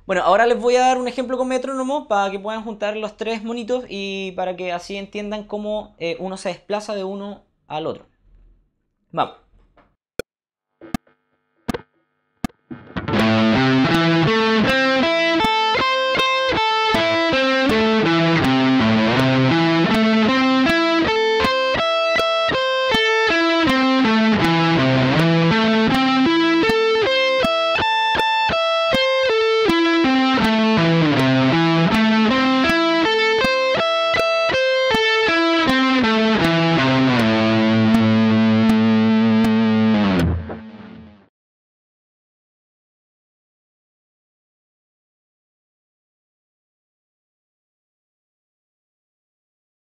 Bueno, ahora les voy a dar un ejemplo con metrónomo para que puedan juntar los tres monitos y para que así entiendan cómo uno se desplaza de uno al otro. Vamos.